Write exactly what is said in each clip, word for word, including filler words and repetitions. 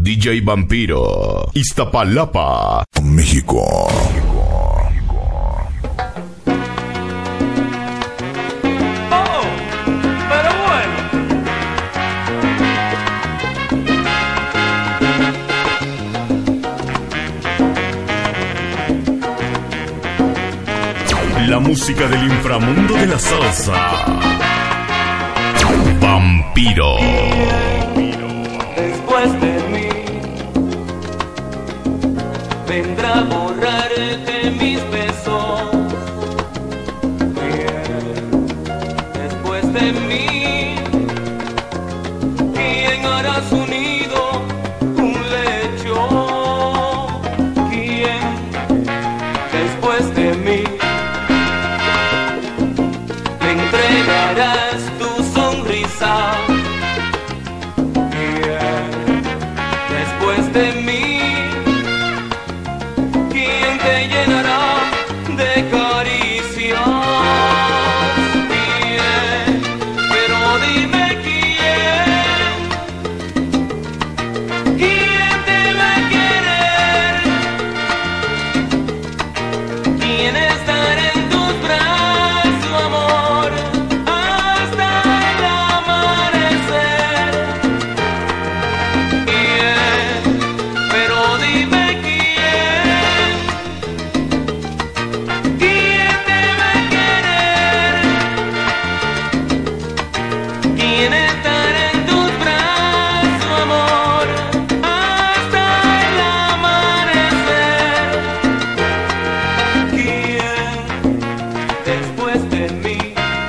D J Vampiro, Iztapalapa, México. La música del inframundo de la salsa. Vampiro. Después de mí vendrá a borrarte mis besos. Después de mí, ¿quién hará su nido un lecho? ¿Quién después de mí me entregarás tu sonrisa? Después de mí, ¿quién te llenará de caricias? ¿Quién? Pero dime quién. ¿Quién te va a querer? ¿Quién estará en tus brazos, amor, hasta el amanecer? ¿Quién? Pero dime quién. ¿Quién te va a querer? ¿Quién estará en tus brazos, amor, hasta el amanecer? ¿Quién después de mí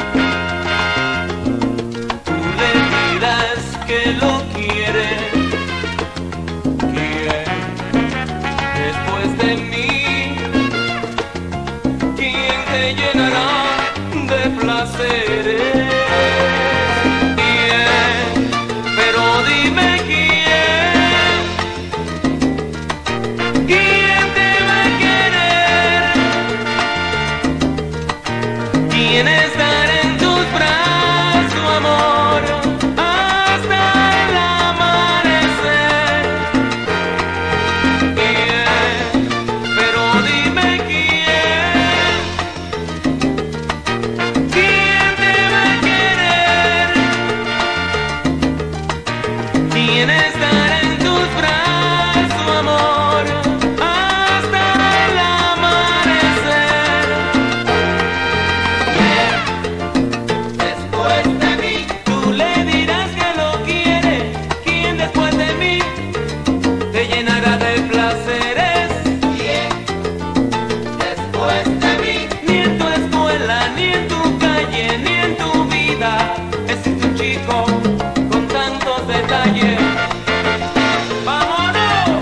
tú le dirás que lo quieres? ¿Quién después de mí? ¿Quién te llenará de placeres? ¿Quién? Pero dime quién. ¿Quién te va a querer? ¿Quién estará en tus brazos, amor, hasta el amanecer? ¿Quién? Pero dime quién. ¿Quién te va a querer? ¿Quién estará en tus brazos, amor, hasta el amanecer? ¿Quién después de mí tú le dirás que lo quieres? ¿Quién después de mí te llenará de placeres? ¿Quién después de mí? Ni en tu escuela, ni en tu calle, ni en tu vida existe un chico con tantos detalles. ¡Vámonos!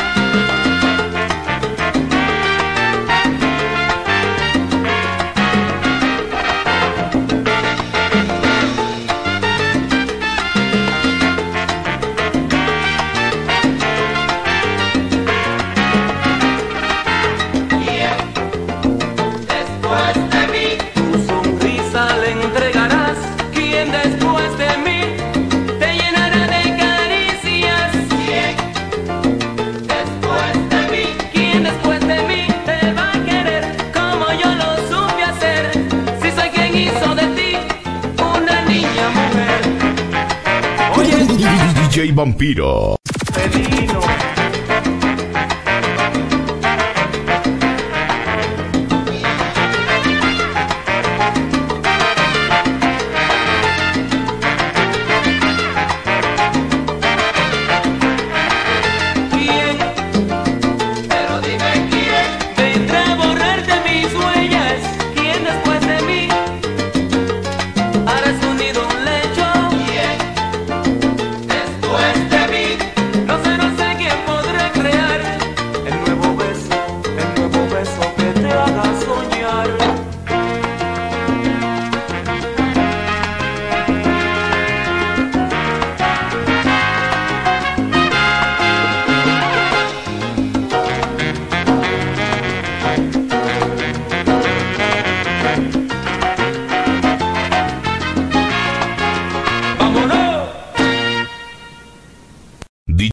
¿Quién después de mí tu sonrisa le entregarás? ¿Quién después de mí te llenará de caricias? ¿Quién después de mí? ¿Quién después de mí te va a querer como yo lo supe hacer? Si soy quien hizo de ti una niña mujer. Oye, D J Vampiro. Felino.